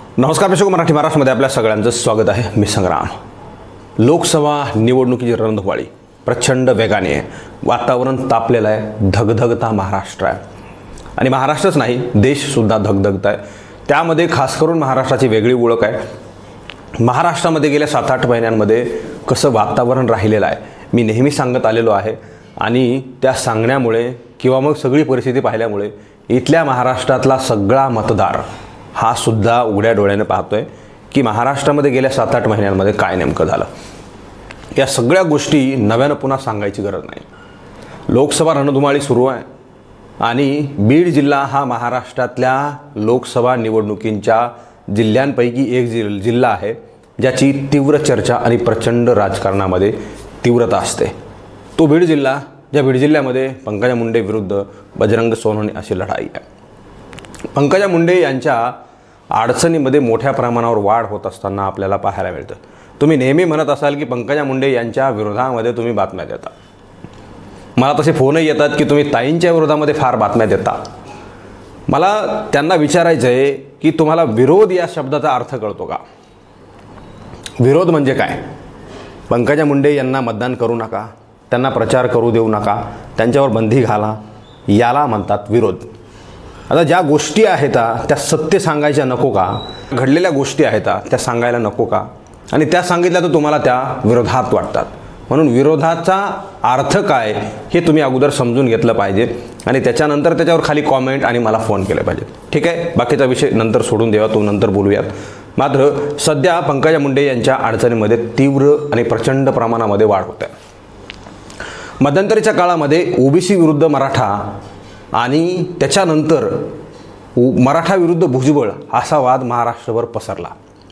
नमस्कार प्रेक्षक, मराठी महाराष्ट्रामध्ये आपल्या सगळ्यांचं स्वागत आहे. मी संग्राम. लोकसभा निवडणुकीची रणधुमाळी प्रचंड वेगाने आहे. वातावरण तापलेलं आहे. धगधगता महाराष्ट्र आहे आणि महाराष्ट्रच नाही, देशसुद्धा धगधगत आहे. त्यामध्ये खास करून महाराष्ट्राची वेगळी ओळख आहे. महाराष्ट्रामध्ये गेल्या 7-8 महिन्यांमध्ये कसं वातावरण राहिलेलं आहे मी नेहमी सांगत आलेलो आहे आणि त्या सांगण्यामुळे किंवा मग सगळी परिस्थिती पाहिल्यामुळे इथल्या महाराष्ट्रातला सगळा मतदार हा सुद्धा उघड्या डोळ्याने पाहतोय की महाराष्ट्रामध्ये गेल्या 7-8 महिन्यांमध्ये काय नेमकं झालं. या सगळ्या गोष्टी नव्यानं पुन्हा सांगायची गरज नाही. लोकसभा रणधुमाळी सुरू आहे आणि बीड जिल्हा हा महाराष्ट्रातल्या लोकसभा निवडणुकींच्या जिल्ह्यांपैकी एक जिल्हा आहे ज्याची तीव्र चर्चा आणि प्रचंड राजकारणामध्ये तीव्रता असते. तो बीड जिल्हा, ज्या बीड जिल्ह्यामध्ये पंकजा मुंडे विरुद्ध बजरंग सोनवणे अशी लढाई आहे. पंकजा मुंडे यांच्या अडचणीमध्ये मोठ्या प्रमाणावर वाढ होत असताना आपल्याला पाहायला मिळतं. तुम्ही नेहमी म्हणत असाल की पंकजा मुंडे यांच्या विरोधामध्ये तुम्ही बातम्या देता. मला तसे फोनही येतात की तुम्ही ताईंच्या विरोधामध्ये फार बातम्या देता. मला त्यांना विचारायचं आहे की तुम्हाला विरोध या शब्दाचा अर्थ कळतो का? विरोध म्हणजे काय? पंकजा मुंडे यांना मतदान करू नका, त्यांना प्रचार करू देऊ नका, त्यांच्यावर बंदी घाला, याला म्हणतात विरोध. आता ज्या गोष्टी आहेत त्या सत्य सांगायच्या नको का? घडलेल्या गोष्टी आहेत त्या सांगायला नको का? आणि त्या सांगितल्या तर तुम्हाला त्या विरोधात वाटतात. म्हणून विरोधाचा अर्थ काय हे तुम्ही अगोदर समजून घेतलं पाहिजे आणि त्याच्यानंतर त्याच्यावर खाली कॉमेंट आणि मला फोन केले पाहिजे. ठीक आहे, बाकीचा विषय नंतर सोडून द्यावा, तो नंतर बोलूयात. मात्र सध्या पंकजा मुंडे यांच्या अडचणीमध्ये तीव्र आणि प्रचंड प्रमाणामध्ये वाढ होते. मध्यंतरीच्या काळामध्ये ओबीसी विरुद्ध मराठा आणि त्याच्यानंतर मराठा विरुद्ध भुजबळ असा वाद महाराष्ट्रभर पसरला.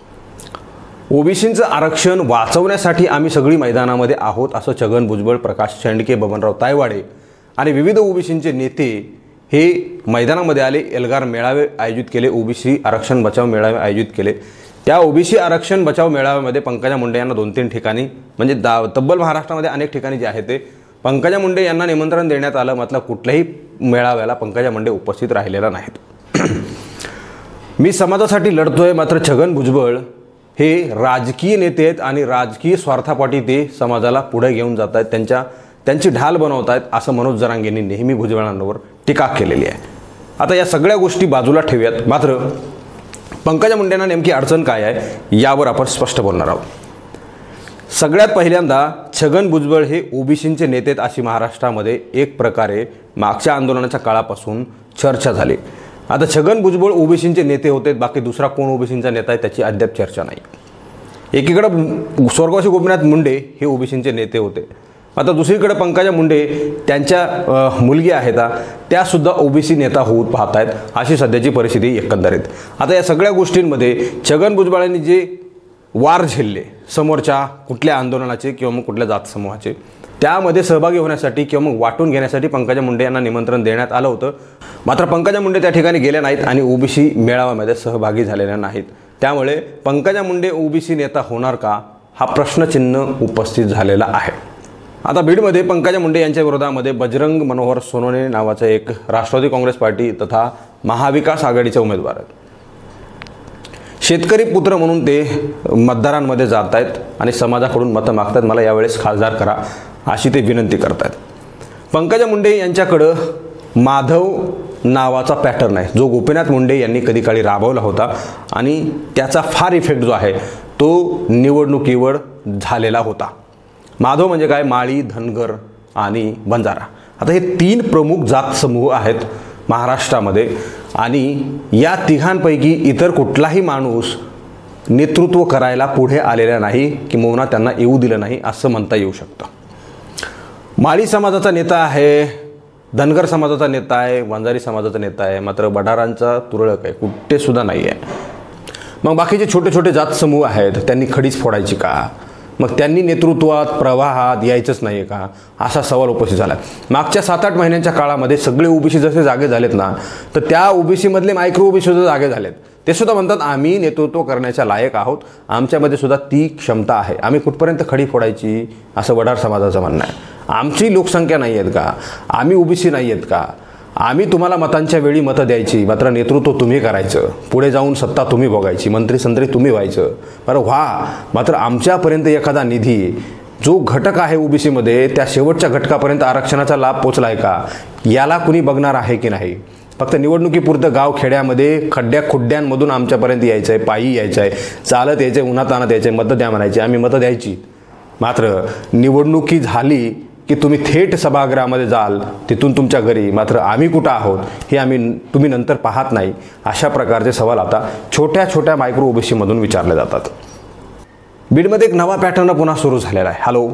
ओबीसींचं आरक्षण वाचवण्यासाठी आम्ही सगळी मैदानामध्ये आहोत असं छगन भुजबळ, प्रकाश शेंडके, बबनराव तायवाडे आणि विविध ओबीसींचे नेते हे मैदानामध्ये आले. एल्गार मेळावे आयोजित केले, ओबीसी आरक्षण बचाव मेळावे आयोजित केले. त्या ओबीसी आरक्षण बचाव मेळाव्यामध्ये पंकजा मुंडे यांना 2-3 ठिकाणी म्हणजे तब्बल महाराष्ट्रामध्ये अनेक ठिकाणी जे आहे ते पंकजा मुंडे यांना निमंत्रण देण्यात आलं. मतलब कुठल्याही मेळाव्याला पंकजा मुंडे उपस्थित राहिलेल्या नाहीत. मी समाजासाठी लढतोय, मात्र छगन भुजबळ हे राजकीय नेते आहेत आणि राजकीय स्वार्थापोटी ते समाजाला पुढे घेऊन जात आहेत, त्यांची ढाल बनवत आहेत असं मनोज जरांगेंनी नेहमी भुजबळांवर टीका केलेली आहे. आता या सगळ्या गोष्टी बाजूला ठेवूयात. मात्र पंकजा मुंडेंना नेमकी अडचण काय आहे यावर आपण स्पष्ट बोलणार आहोत. सगळ्यात पहिल्यांदा छगन भुजबळ हे ओबीसींचे नेते आहेत अशी महाराष्ट्रामध्ये एक प्रकारे मागच्या आंदोलनाच्या काळापासून चर्चा झाली. आता छगन भुजबळ ओबीसींचे नेते होते, बाकी दुसरा कोण ओबीसींचा नेता आहे त्याची अद्याप चर्चा नाही. एकीकडे स्वर्गवासी गोपीनाथ मुंडे हे ओबीसींचे नेते होते. आता दुसरीकडे पंकजा मुंडे त्यांच्या मुलगी आहेत त्यासुद्धा ओबीसी नेता होऊन पाहत आहेत अशी सध्याची परिस्थिती एकंदरीत. आता या सगळ्या गोष्टींमध्ये छगन भुजबळांनी जे वार झेलले समोरच्या कुठल्या आंदोलनाचे किंवा मग कुठल्या जात समूहाचे, त्यामध्ये सहभागी होण्यासाठी किंवा मग वाटून घेण्यासाठी पंकजा मुंडे यांना निमंत्रण देण्यात आलं होतं. मात्र पंकजा मुंडे त्या ठिकाणी गेल्या नाहीत आणि ओबीसी मेळाव्यामध्ये सहभागी झालेल्या नाहीत. त्यामुळे पंकजा मुंडे ओबीसी नेता होणार का हा प्रश्नचिन्ह उपस्थित झालेला आहे. आता बीडमध्ये पंकजा मुंडे यांच्या विरोधामध्ये बजरंग मनोहर सोनवणे नावाचा एक राष्ट्रवादी काँग्रेस पार्टी तथा महाविकास आघाडीचे उमेदवार आहेत. शेतकरी पुत्र म्हणून ते मतदारांमध्ये जात आहेत आणि समाजाकडून मतं मागतात. मला यावेळेस खासदार करा अशी ते विनंती करत आहेत. पंकजा मुंडे यांच्याकडं माधव नावाचा पॅटर्न आहे जो गोपीनाथ मुंडे यांनी कधी काळी राबवला होता आणि त्याचा फार इफेक्ट जो आहे तो निवडणुकीवर झालेला होता. माधव म्हणजे काय? माळी, धनगर आणि बंजारा. आता हे 3 प्रमुख जात समूह आहेत महाराष्ट्रामध्ये आणि या तिघांपैकी इतर कुठलाही माणूस नेतृत्व करायला पुढे आलेला नाही किंवा त्यांना येऊ दिलं नाही असं म्हणता येऊ शकतं. माळी समाजाचा नेता आहे, धनगर समाजाचा नेता आहे, वंजारी समाजाचा नेता आहे, मात्र बडारांचा तुरळक आहे, कुठे सुद्धा नाही आहे. मग बाकीचे छोटे छोटे जात समूह आहेत त्यांनी खडीच फोडायची का? मग त्यांनी नेतृत्वात प्रवाहात यायचंच नाही का असा सवाल उपस्थित झाला. मागच्या 7-8 महिन्यांच्या काळामध्ये सगळे ओबीसी जसे जागे झालेत ना, तर त्या ओबीसीमधले मायक्रो ओबीसी सुद्धा जागे झालेत. ते सुद्धा म्हणतात आम्ही नेतृत्व करण्याच्या लायक आहोत, आमच्यामध्ये सुद्धा ती क्षमता आहे, आम्ही कुठपर्यंत खडी फोडायची असं वडार समाजाचं म्हणणं आहे. आमची लोकसंख्या नाही आहेत का? आम्ही ओबीसी नाही आहेत का? आम्ही तुम्हाला मतांच्या वेळी मतं द्यायची, मात्र नेतृत्व तुम्ही करायचं, पुढे जाऊन सत्ता तुम्ही भोगायची, मंत्री तुम्ही व्हायचं, बरं व्हा, मात्र आमच्यापर्यंत एखादा निधी जो घटक आहे ओबीसीमध्ये त्या शेवटच्या घटकापर्यंत आरक्षणाचा लाभ पोचला आहे का, याला कुणी बघणार आहे की नाही. फक्त निवडणुकीपुरतं गाव खेड्यामध्ये खड्ड्यांमधून आमच्यापर्यंत यायचं आहे, पायी यायचं आहे, चालत यायचं आहे, उन्हातानात यायचं आहे, मतं द्या म्हणायची, आम्ही मतं द्यायची. मात्र निवडणुकी झाली की तुम्ही थेट सभागृहामध्ये जाल, तिथून तुमच्या घरी, मात्र आम्ही कुठं आहोत हे तुम्ही नंतर पाहत नाही. अशा प्रकारचे सवाल आता छोट्या छोट्या मायक्रो ओबीसीमधून विचारले जातात. बीडमध्ये एक नवा पॅटर्न पुन्हा सुरू झालेला आहे. हॅलो,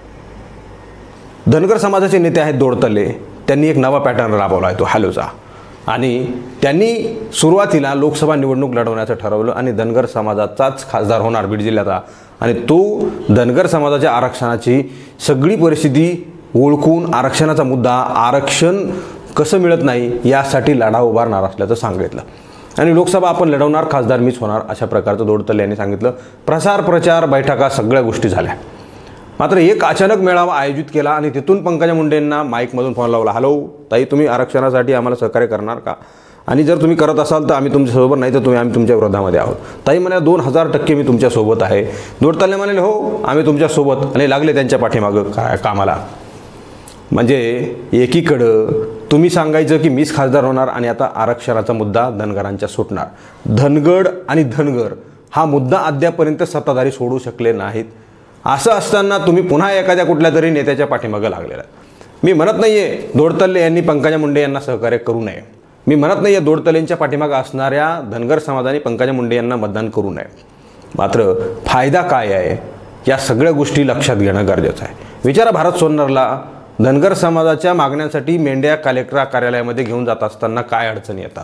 धनगर समाजाचे नेते आहेत दोडतले, त्यांनी एक नवा पॅटर्न राबवला आहे तो हॅलोचा. आणि त्यांनी सुरुवातीला लोकसभा निवडणूक लढवण्याचं ठरवलं आणि धनगर समाजाचाच खासदार होणार बीड जिल्ह्याचा. आणि तो धनगर समाजाच्या आरक्षणाची सगळी परिस्थिती ओळखून आरक्षणाचा मुद्दा, आरक्षण कसं मिळत नाही यासाठी लढा उभारणार असल्याचं सांगितलं. आणि लोकसभा आपण लढवणार, खासदार मीच होणार, अशा प्रकारचं दोडतले यांनी सांगितलं. प्रसार प्रचार बैठका सगळ्या गोष्टी झाल्या. मात्र एक अचानक मेळावा आयोजित केला आणि तिथून पंकजा मुंडेंना माईकमधून फोन लावला. हॅलो ताई, तुम्ही आरक्षणासाठी आम्हाला सहकार्य करणार का? आणि जर तुम्ही करत असाल तर आम्ही तुमच्यासोबत, नाही तर आम्ही तुमच्या विरोधामध्ये आहोत. ताई म्हणाल्या 2000% मी तुमच्यासोबत आहे. दोडतले म्हणाले हो आम्ही तुमच्यासोबत, आणि लागले त्यांच्या पाठीमागं कामाला. म्हणजे एकीकडं तुम्ही सांगायचं की मीच खासदार होणार आणि आता आरक्षणाचा मुद्दा धनगरांच्या सुटणार. धनगड आणि धनगर हा मुद्दा अद्यापर्यंत सत्ताधारी सोडू शकले नाहीत. असं असताना तुम्ही पुन्हा एखाद्या कुठल्या तरी नेत्याच्या पाठीमागं लागलेला. मी म्हणत नाही आहे दोडतले यांनी पंकजा मुंडे यांना सहकार्य करू नये. मी म्हणत नाही आहे दोडतलेंच्या पाठीमागं असणाऱ्या धनगर समाजाने पंकजा मुंडे यांना मतदान करू नये. मात्र फायदा काय आहे या सगळ्या गोष्टी लक्षात घेणं गरजेचं आहे. विचारा, भारत सोनरला धनगर समाजाच्या मागण्यांसाठी मेंढ्या कलेक्टर कार्यालयामध्ये घेऊन जात असताना काय अडचणी येतात.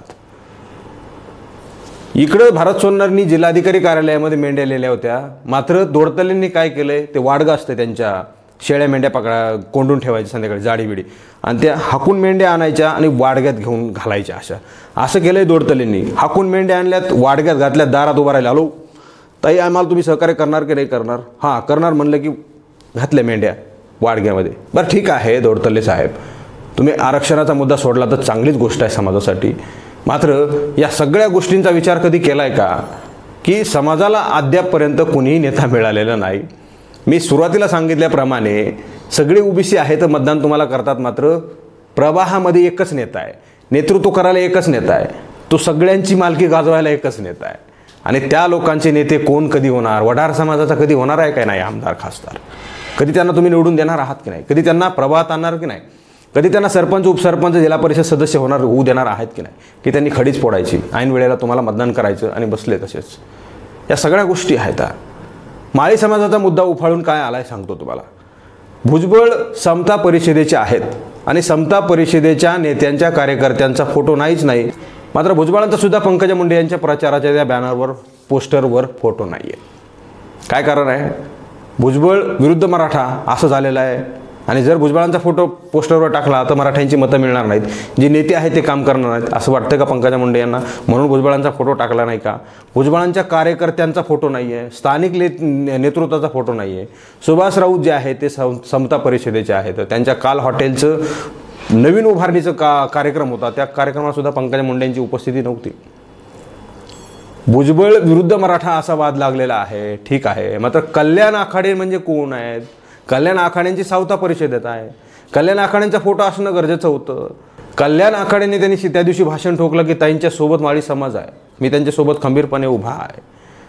इकडं भारत सोनरनी जिल्हाधिकारी कार्यालयामध्ये मेंढ्या लिहिल्या होत्या, मात्र दोडतलेंनी काय केलंय, ते वाडगं असते त्यांच्या शेळ्या मेंढ्या कोंडून ठेवायच्या संध्याकाळी जाडीबिडी, आणि त्या हाकून मेंढ्या आणायच्या आणि वाडग्यात घेऊन घालायच्या. असं केलंय दोडतलेंनी. हाकून मेंढ्या आणल्यात, वाडग्यात घातल्या, दारात उभा राहिला. हॅलो ताई, आम्हाला तुम्ही सहकार्य करणार की नाही करणार? हां करणार म्हणलं की घातल्या मेंढ्या वाडग्यामध्ये. बरं ठीक आहे दोडतले साहेब, तुम्ही आरक्षणाचा मुद्दा सोडला तर चांगलीच गोष्ट आहे समाजासाठी. मात्र या सगळ्या गोष्टींचा विचार कधी केला आहे का की समाजाला अद्यापपर्यंत कुणीही नेता मिळालेला नाही. मी सुरुवातीला सांगितल्याप्रमाणे सगळे ओबीसी आहे तर मतदान तुम्हाला करतात, मात्र प्रवाहामध्ये एकच नेता आहे, नेतृत्व करायला एकच नेता आहे, तो सगळ्यांची मालकी गाजवायला एकच नेता आहे. आणि त्या लोकांचे नेते कोण कधी होणार? वडार समाजाचा कधी होणार आहे काय नाही आमदार खासदार? कधी त्यांना तुम्ही निवडून देणार आहात की नाही? कधी त्यांना प्रभावात आणणार की नाही? कधी त्यांना सरपंच उपसरपंच जिल्हा परिषद सदस्य होऊ देणार आहेत की नाही? की त्यांनी खडीच फोडायची, ऐन वेळेला तुम्हाला मतदान करायचं आणि बसले तसेच. या सगळ्या गोष्टी आहेत. माळी समाजाचा मुद्दा उफाळून काय आलाय सांगतो तुम्हाला. भुजबळ समता परिषदेचे आहेत आणि समता परिषदेच्या नेत्यांच्या कार्यकर्त्यांचा फोटो नाहीच नाही, मात्र भुजबळांचा सुद्धा पंकजा मुंडे यांच्या प्रचाराच्या त्या बॅनरवर पोस्टरवर फोटो नाही आहे. काय कारण आहे? भुजबळ विरुद्ध मराठा असं झालेलं आहे. आणि जर भुजबळांचा फोटो पोस्टरवर टाकला तर मराठ्यांची मतं मिळणार नाहीत, जे नेते आहेत ते काम करणार नाहीत, असं वाटतं का पंकजा मुंडे यांना? म्हणून भुजबळांचा फोटो टाकला नाही का? भुजबळांच्या कार्यकर्त्यांचा फोटो नाही आहे, स्थानिक नेतृत्वाचा फोटो नाही आहे. सुभाष राऊत जे आहे ते समता परिषदेचे आहेत, त्यांच्या काल हॉटेलचं नवीन उभारणीचं कार्यक्रम होता, त्या कार्यक्रमात सुद्धा पंकजा मुंडे यांची उपस्थिती नव्हती. भुजबळ विरुद्ध मराठा असा वाद लागलेला आहे, ठीक आहे. मात्र कल्याण आखाडे म्हणजे कोण आहेत? कल्याण आखाड्यांची सावता परिषद येत आहे. कल्याण आखाड्यांचा फोटो असणं गरजेचं होतं. कल्याण आखाड्याने त्यांनी त्या दिवशी भाषण ठोकलं की ताईंच्या सोबत माळी समाज आहे, मी त्यांच्यासोबत खंबीरपणे उभा आहे.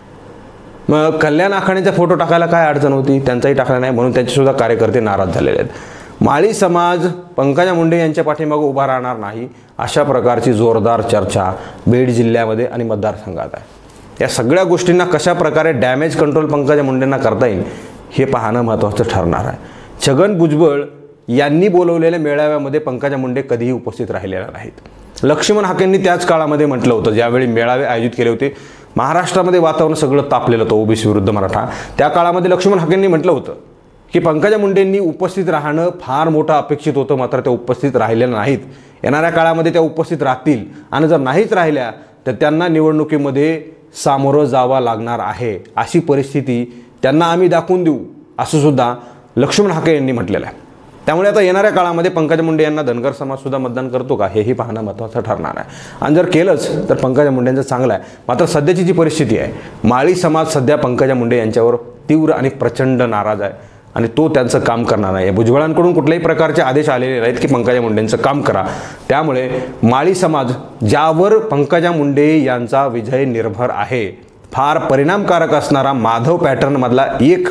मग कल्याण आखाड्यांचा फोटो टाकायला काय अडचण होती? त्यांचाही टाकला नाही, म्हणून त्यांचेसुद्धा कार्यकर्ते नाराज झालेले आहेत. माळी समाज पंकजा मुंडे यांच्या पाठीमागे उभा राहणार नाही, अशा प्रकारची जोरदार चर्चा बीड जिल्ह्यामध्ये आणि मतदारसंघात आहे. या सगळ्या गोष्टींना कशा प्रकारे डॅमेज कंट्रोल पंकजा मुंडेंना करता येईल हे पाहणं महत्त्वाचं ठरणार आहे. छगन भुजबळ यांनी बोलवलेल्या मेळाव्यामध्ये पंकजा मुंडे कधीही उपस्थित राहिलेल्या नाहीत. लक्ष्मण हाकेंनी त्याच काळामध्ये म्हटलं होतं, ज्यावेळी मेळावे आयोजित केले होते, महाराष्ट्रामध्ये वातावरण सगळं तापलेलं होतं ओबीसी विरुद्ध मराठा, त्या काळामध्ये लक्ष्मण हाकेंनी म्हटलं होतं की पंकजा मुंडेंनी उपस्थित राहणं फार मोठं अपेक्षित होतं, मात्र त्या उपस्थित राहिलेल्या नाहीत. येणाऱ्या काळामध्ये त्या उपस्थित राहतील आणि जर नाहीच राहिल्या तर त्यांना निवडणुकीमध्ये सामोरं जावं लागणार आहे, अशी परिस्थिती त्यांना आम्ही दाखवून देऊ, असं सुद्धा लक्ष्मण हाके यांनी म्हटलेलं आहे. त्यामुळे आता येणाऱ्या काळामध्ये पंकजा मुंडे यांना धनगर समाजसुद्धा मतदान करतो का हेही पाहणं महत्त्वाचं ठरणार आहे. आणि जर केलंच तर पंकजा मुंडेंचं चांगलं आहे. मात्र सध्याची जी परिस्थिती आहे, माळी समाज सध्या पंकजा मुंडे यांच्यावर तीव्र आणि प्रचंड नाराज आहे आणि तो त्यांचं काम करणार नाही. भुजबळांकडून कुठल्याही प्रकारचे आदेश आलेले नाहीत की पंकजा मुंडेंचं काम करा. त्यामुळे माळी समाज, ज्यावर पंकजा मुंडे यांचा विजय निर्भर आहे, फार परिणामकारक असणारा माधव पॅटर्नमधला एक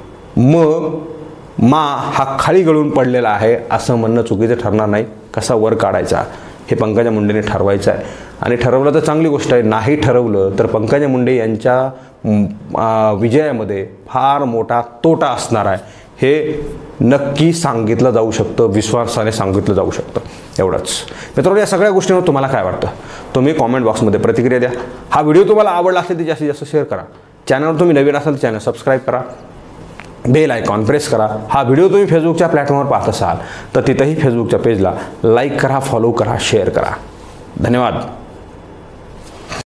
मा हा खाली गळून पडलेला आहे असं म्हणणं चुकीचं ठरणार नाही. कसा वर काढायचा हे पंकजा मुंडेने ठरवायचं आहे. आणि ठरवलं तर चांगली गोष्ट आहे, नाही ठरवलं तर पंकजा मुंडे यांच्या विजयामध्ये फार मोठा तोटा असणार आहे. हे नक्की सांगितलं जाऊ शकतं, विश्वासाने सांगितलं जाऊ शकतं. एवढंच मित्रांनो. या सगळ्या गोष्टींवर तुम्हाला काय वाटतं तुम्ही कॉमेंट बॉक्समध्ये प्रतिक्रिया द्या. हा व्हिडिओ तुम्हाला आवडला असेल तर जास्तीत जास्त शेअर करा. चॅनलवर तुम्ही नवीन असाल तर चॅनल सबस्क्राईब करा, बेल आयकॉन प्रेस करा. हा व्हिडिओ तुम्ही फेसबुकच्या प्लॅटफॉर्मवर पाहत असाल तर तिथंही फेसबुकच्या पेजला लाईक करा, फॉलो करा, शेअर करा. धन्यवाद.